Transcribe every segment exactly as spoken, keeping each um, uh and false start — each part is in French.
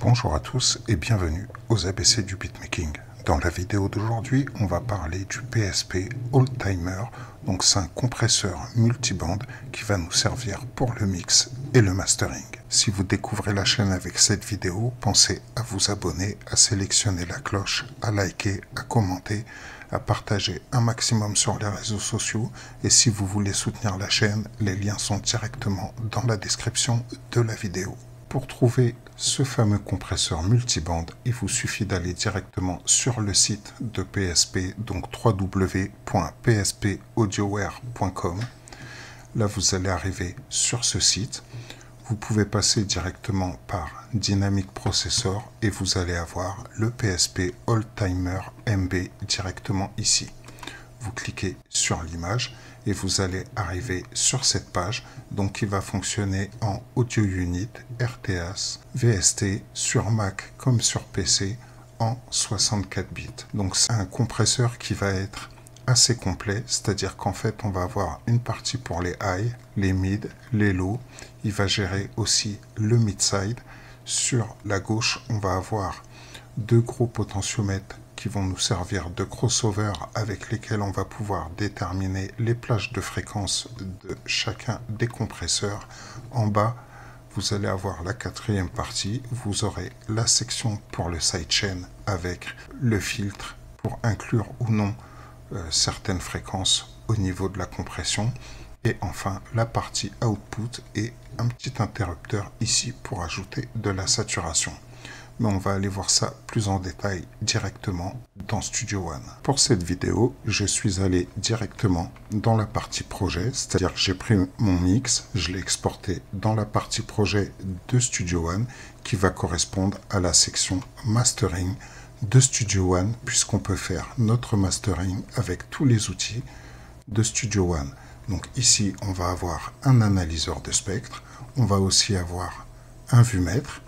Bonjour à tous et bienvenue aux A B C du beatmaking. Dans la vidéo d'aujourd'hui, on va parler du P S P Oldtimer. Donc c'est un compresseur multiband qui va nous servir pour le mix et le mastering. Si vous découvrez la chaîne avec cette vidéo, pensez à vous abonner, à sélectionner la cloche, à liker, à commenter, à partager un maximum sur les réseaux sociaux. Et si vous voulez soutenir la chaîne, les liens sont directement dans la description de la vidéo. Pour trouver ce fameux compresseur multiband, il vous suffit d'aller directement sur le site de P S P, donc w w w point p s p audioware point com. Là, vous allez arriver sur ce site. Vous pouvez passer directement par Dynamic Processor et vous allez avoir le P S P Oldtimer M B directement ici. Vous cliquez sur l'image et vous allez arriver sur cette page, donc il va fonctionner en Audio Unit, R T S, V S T, sur Mac comme sur P C en soixante-quatre bits. Donc c'est un compresseur qui va être assez complet, c'est-à-dire qu'en fait on va avoir une partie pour les high, les mid, les low. Il va gérer aussi le mid-side. Sur la gauche, on va avoir deux gros potentiomètres qui vont nous servir de crossover avec lesquels on va pouvoir déterminer les plages de fréquence de chacun des compresseurs. En bas, vous allez avoir la quatrième partie. Vous aurez la section pour le sidechain avec le filtre pour inclure ou non euh, certaines fréquences au niveau de la compression. Et enfin, la partie output et un petit interrupteur ici pour ajouter de la saturation. Mais on va aller voir ça plus en détail directement dans Studio One. Pour cette vidéo, je suis allé directement dans la partie projet, c'est-à-dire que j'ai pris mon mix, je l'ai exporté dans la partie projet de Studio One qui va correspondre à la section mastering de Studio One, puisqu'on peut faire notre mastering avec tous les outils de Studio One. Donc ici, on va avoir un analyseur de spectre, on va aussi avoir un vumètre,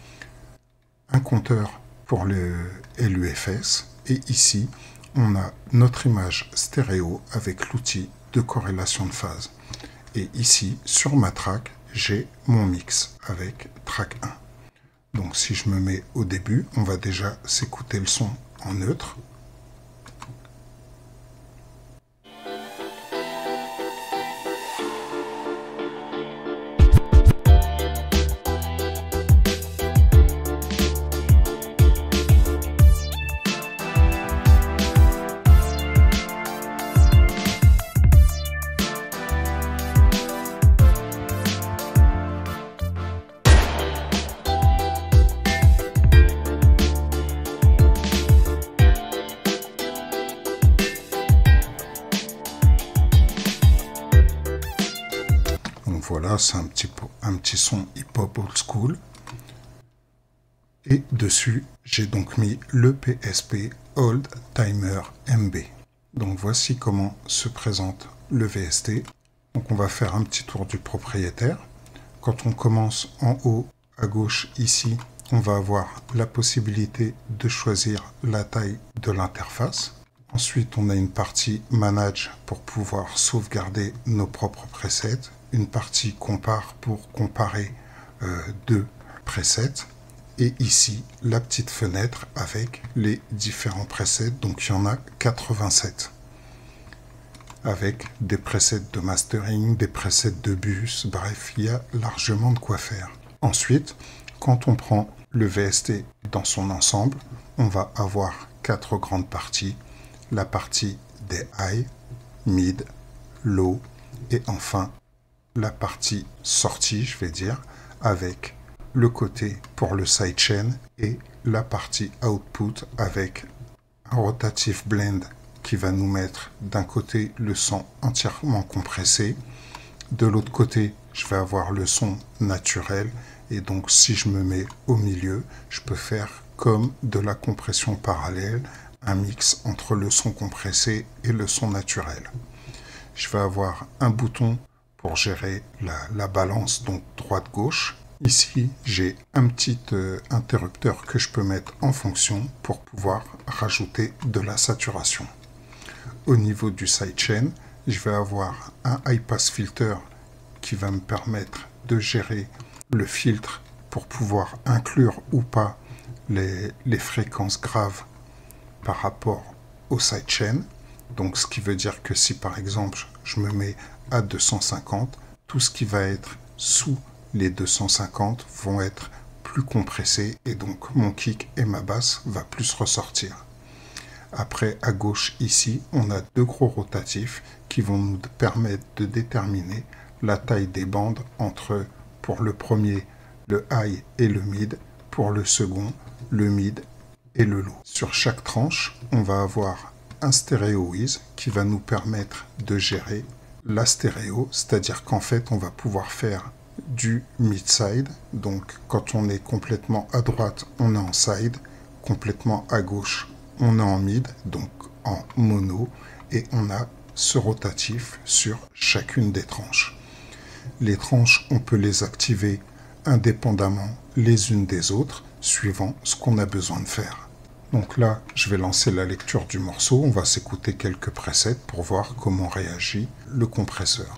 un compteur pour le L U F S, et ici on a notre image stéréo avec l'outil de corrélation de phase. Et ici sur ma track, j'ai mon mix avec track un. Donc si je me mets au début, on va déjà s'écouter le son en neutre. Voilà, c'est un petit, un petit son hip-hop old school. Et dessus, j'ai donc mis le P S P Oldtimer M B. Donc voici comment se présente le V S T. Donc on va faire un petit tour du propriétaire. Quand on commence en haut à gauche ici, on va avoir la possibilité de choisir la taille de l'interface. Ensuite, on a une partie Manage pour pouvoir sauvegarder nos propres presets. Une partie Compare pour comparer euh, deux presets. Et ici, la petite fenêtre avec les différents presets. Donc, il y en a quatre-vingt-sept. Avec des presets de mastering, des presets de bus. Bref, il y a largement de quoi faire. Ensuite, quand on prend le V S T dans son ensemble, on va avoir quatre grandes parties. La partie des high, mid, low et enfin la partie sortie, je vais dire, avec le côté pour le sidechain et la partie output avec un rotative blend qui va nous mettre d'un côté le son entièrement compressé, de l'autre côté je vais avoir le son naturel et donc si je me mets au milieu, je peux faire comme de la compression parallèle, un mix entre le son compressé et le son naturel. Je vais avoir un bouton pour gérer la, la balance, donc droite-gauche. Ici, j'ai un petit euh, interrupteur que je peux mettre en fonction pour pouvoir rajouter de la saturation. Au niveau du sidechain, je vais avoir un high pass filter qui va me permettre de gérer le filtre pour pouvoir inclure ou pas les, les fréquences graves par rapport au sidechain. Donc ce qui veut dire que si par exemple je me mets à deux cent cinquante, tout ce qui va être sous les deux cent cinquante vont être plus compressés et donc mon kick et ma basse va plus ressortir. Après, à gauche ici, on a deux gros rotatifs qui vont nous permettre de déterminer la taille des bandes entre, pour le premier, le high et le mid, pour le second, le mid et le low. Sur chaque tranche, on va avoir un stéréo whiz qui va nous permettre de gérer la stéréo, c'est-à-dire qu'en fait, on va pouvoir faire du mid-side. Donc, quand on est complètement à droite, on est en side, complètement à gauche, on est en mid, donc en mono, et on a ce rotatif sur chacune des tranches. Les tranches, on peut les activer indépendamment les unes des autres, suivant ce qu'on a besoin de faire. Donc là, je vais lancer la lecture du morceau, on va s'écouter quelques presets pour voir comment réagit le compresseur.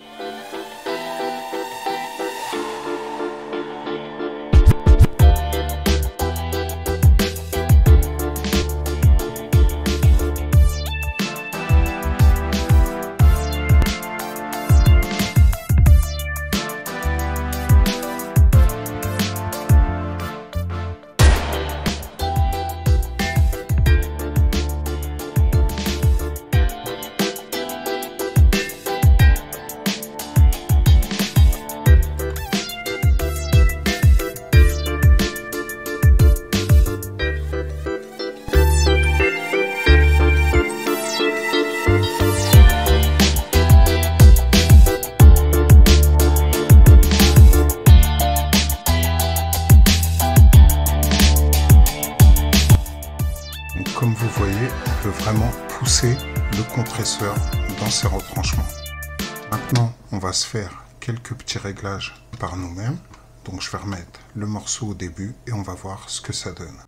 Comme vous voyez, on peut vraiment pousser le compresseur dans ses retranchements. Maintenant, on va se faire quelques petits réglages par nous-mêmes. Donc je vais remettre le morceau au début et on va voir ce que ça donne.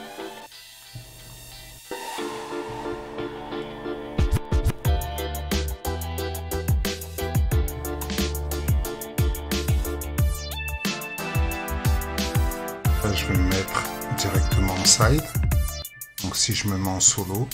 Là, je vais me mettre directement en side. Donc si je me mets en solo,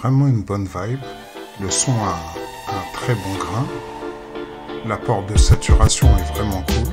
vraiment une bonne vibe. Le son a un très bon grain. L'apport de saturation est vraiment cool.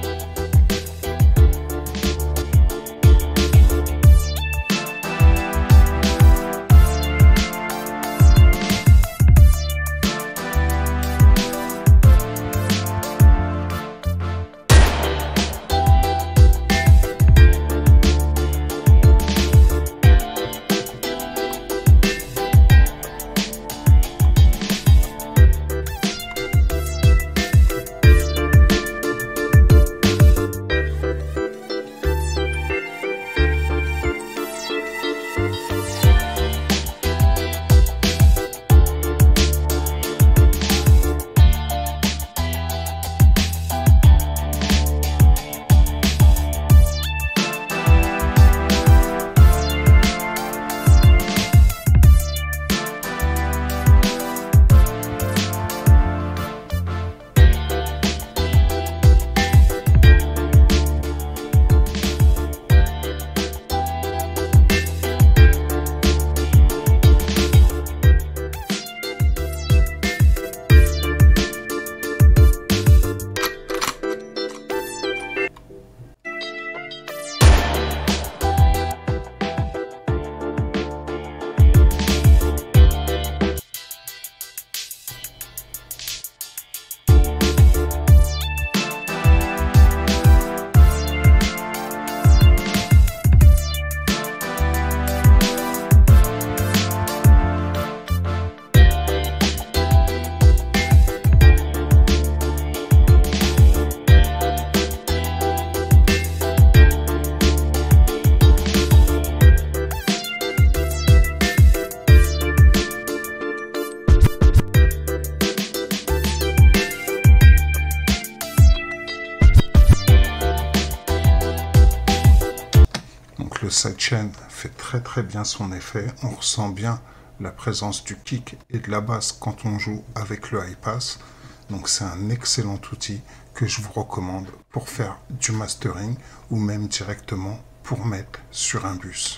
Le sidechain fait très très bien son effet. On ressent bien la présence du kick et de la basse quand on joue avec le high pass. Donc c'est un excellent outil que je vous recommande pour faire du mastering ou même directement pour mettre sur un bus.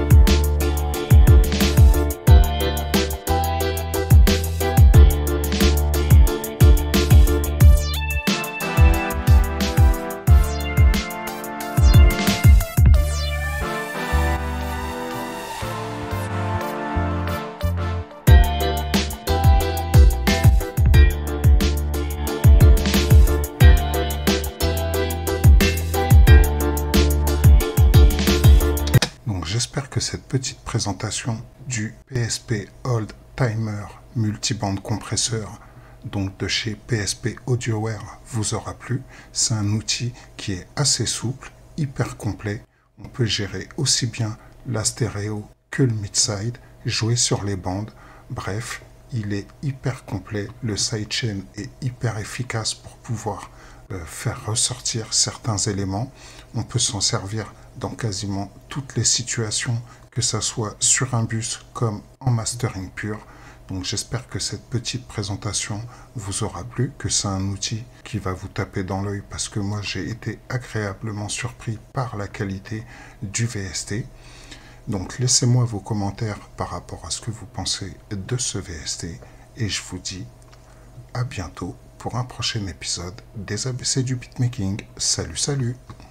J'espère que cette petite présentation du P S P Old Timer Multiband Compresseur, donc de chez P S P AudioWare, vous aura plu. C'est un outil qui est assez souple, hyper complet. On peut gérer aussi bien la stéréo que le mid-side, jouer sur les bandes. Bref, il est hyper complet. Le sidechain est hyper efficace pour pouvoir euh, faire ressortir certains éléments. On peut s'en servir dans quasiment toutes les situations, que ça soit sur un bus comme en mastering pur. Donc j'espère que cette petite présentation vous aura plu, que c'est un outil qui va vous taper dans l'œil parce que moi j'ai été agréablement surpris par la qualité du V S T. Donc laissez-moi vos commentaires par rapport à ce que vous pensez de ce V S T et je vous dis à bientôt pour un prochain épisode des A B C du beatmaking. Salut, salut!